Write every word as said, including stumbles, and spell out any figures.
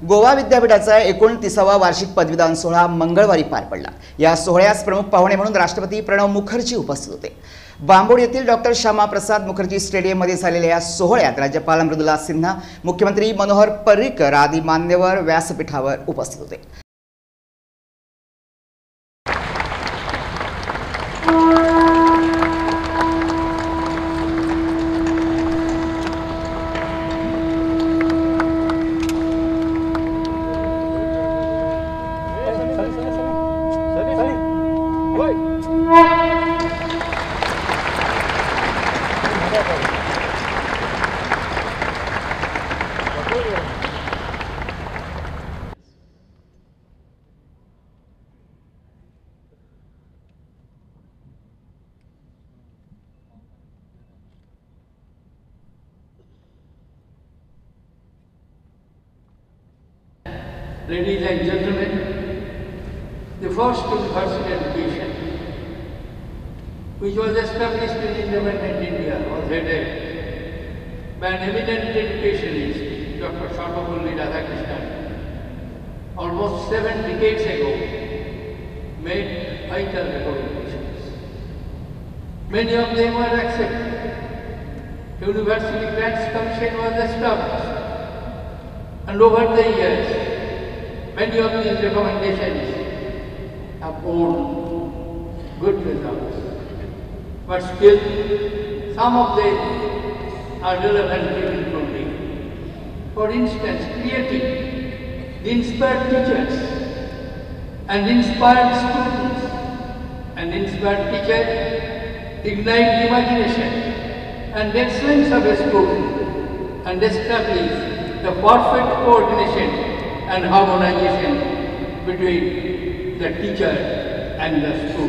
गोवा विद्यापीठाचा एकोणतीसावा वार्षिक पदवीदान सोहळा मंगळवारी पार पडला। या सोहळ्यास प्रमुख पाहुणे म्हणून राष्ट्रपती प्रणव मुखर्जी उपस्थित होते। बांबोड येथील डॉक्टर श्यामा प्रसाद मुखर्जी स्टेडियम मध्ये झालेल्या या सोहळ्यात राज्यपाल मृदुला सिन्हा, मुख्यमंत्री मनोहर पर्रिकर आदी मान्यवर व्यासपीठावर उपस्थित होते। Ladies and gentlemen, the first university education, which was established in independent India, was headed by an eminent educationist, Doctor Sarvapalli Radhakrishnan, almost seven decades ago, made vital recommendations. Many of them were accepted. University Grants Commission was established, and over the years, many of these recommendations have borne good results, but still some of them are relevant even today. For instance, creating the inspired teachers and inspired students. An inspired teacher ignites the imagination and excellence of a student and establish the perfect coordination and harmonization between the teacher and the student.